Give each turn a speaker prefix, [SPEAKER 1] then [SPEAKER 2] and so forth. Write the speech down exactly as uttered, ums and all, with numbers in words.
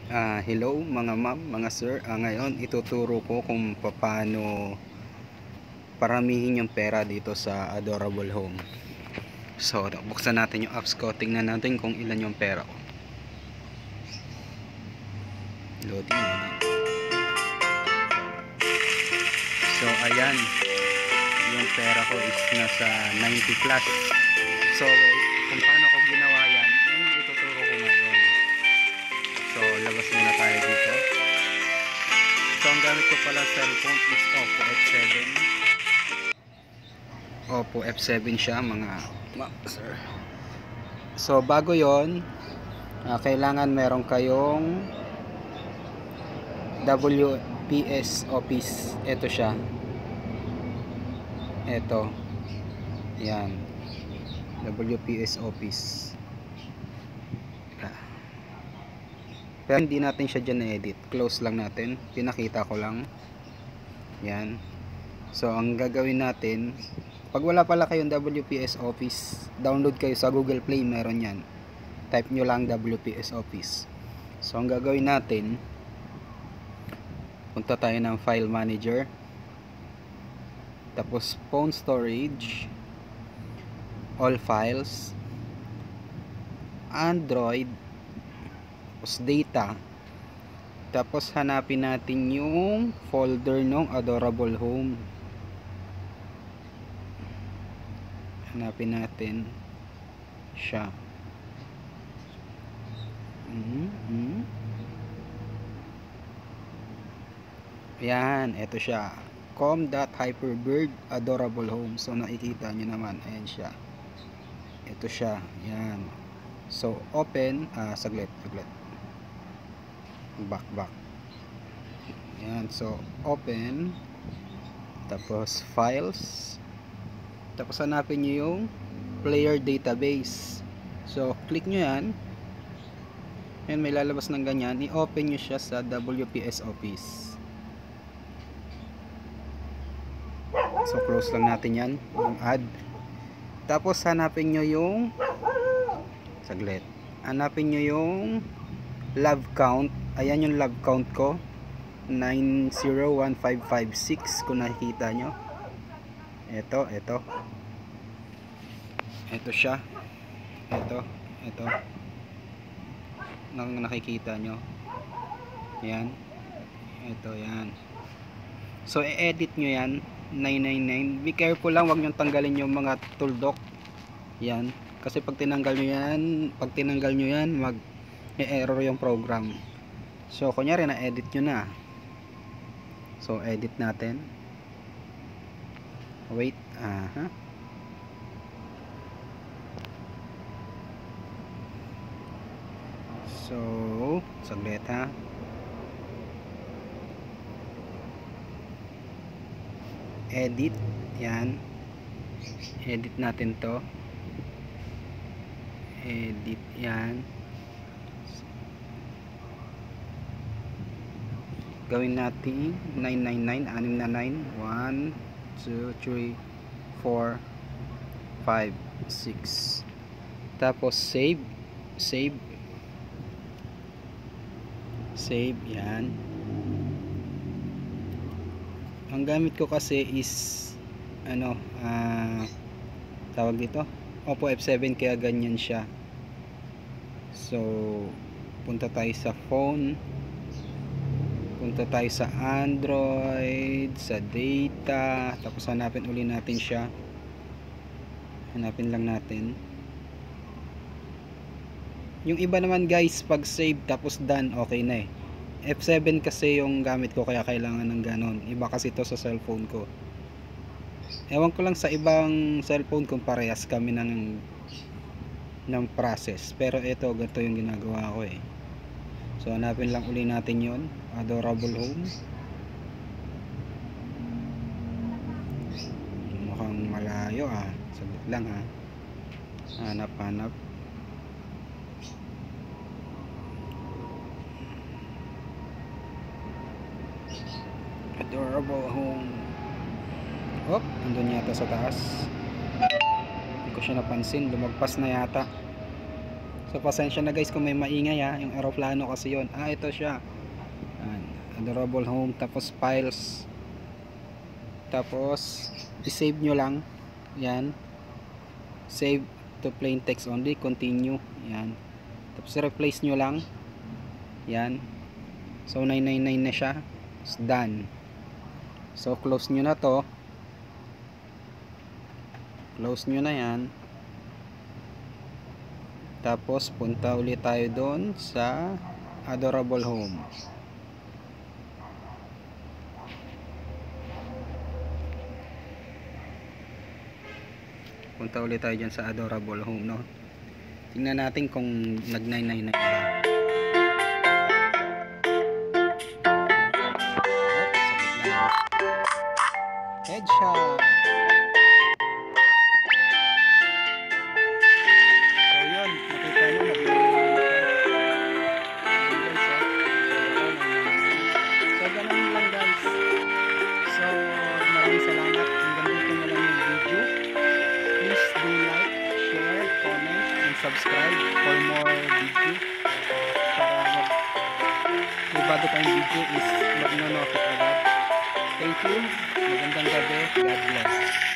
[SPEAKER 1] Ah, hello mga ma'am, mga sir. Ah, ngayon ituturo ko kung paano paramihin yung pera dito sa Adorable Home. So, buksan natin yung apps ko. Tingnan natin kung ilan yung pera ko. Loading, loading. So, ayan. Yung pera ko is nasa ninety plus. So, kung paano ko ginawa yan, yun yung ituturo ko ngayon. So, labas muna tayo dito. So, ang gamit ko pala cellphone is Oppo F seven. Oppo F seven siya mga ma'am, sir. So, bago yon, uh, kailangan meron kayong W P S Office. Ito siya. Ito. Yan. W P S Office. Pero hindi natin siya dyan na-edit. Close lang natin. Pinakita ko lang. Yan. So, ang gagawin natin, pag wala pala kayong W P S Office, download kayo sa Google Play, meron yan. Type nyo lang W P S Office. So, ang gagawin natin, punta tayo ng File Manager. Tapos, Phone Storage, All Files, Android, tapos Data. Tapos, hanapin natin yung folder ng Adorable Home. Hanapin natin siya. Mm-hmm. Yan, eto siya. com.hyperbird Adorable Home. So, nakikita nyo naman. Ayan siya. Ito siya. Yan. So, open. Ah, saglit, saglit. Back, back. Yan. So, open. Tapos, files. Tapos, hanapin nyo yung player database. So, click nyo yan. Yan, may lalabas ng ganyan. I-open nyo siya sa W P S Office. So, close lang natin yan. Yung add. Tapos, hanapin nyo yung saglit. Hanapin nyo yung love count. Ayan yung love count ko. nine zero one five five six kung nakikita nyo. Ito, ito. Ito siya. Ito, ito. Nang nakikita nyo. Yan. Ito, yan. So, i-edit nyo yan. nine nine nine. Be careful lang, wag nyo tanggalin yung mga tuldok. Yan. Kasi pag tinanggal nyo yan, pag tinanggal nyo yan, mag e-error yung program. So, kunyari na-edit nyo na. So, edit natin. Wait. Aha. So, saglit ha. Edit. Yan. Edit natin to. Edit yan. Gawin natin nine nine nine, anim na nine. one, two, three, four, five, six. Tapos save. Save. Save. Yan. Ang gamit ko kasi is ano, ah, uh, tawag dito Oppo F seven, kaya ganyan siya. So, punta tayo sa phone, punta tayo sa Android, sa data, tapos hanapin uli natin siya. Hanapin lang natin. Yung iba naman guys, pag save tapos done, okay na eh. F seven kasi yung gamit ko, kaya kailangan ng ganon. Iba kasi to sa cellphone ko. Ewan ko lang sa ibang cellphone kung parehas kami ng ng process. Pero ito, ganito yung ginagawa ko eh. So, hanapin lang uli natin yon, Adorable Home. Mukhang malayo ah. Saglit lang ha. Hanap, hanap. Adorable Home. Oh, andun yata sa taas. Hindi ko siya napansin. Lumagpas na yata. So pasensya na guys kung may maingay ha, yung aeroplano kasi yon. Ah, ito siya. Yan, adorable home, tapos files. Tapos i-save nyo lang. Yan. Save to plain text only, continue. Yan. Tapos replace nyo lang. Yan. So nine nine nine na siya. It's done. So close nyo na to. Close nyo na yan. Tapos punta ulit tayo doon sa adorable home. Punta ulit tayo dyan sa adorable home, no? Tingnan natin kung nag nine nine nine ba. Headshot. So yun, nakita nyo nag so ganun lang guys. So maraming salamat. Hanggang dito na lang yung video. Please do like, share, comment, and subscribe for more video. Para may bago tayong video is mag-notify agad. Thank you. Magandang gabi. God bless.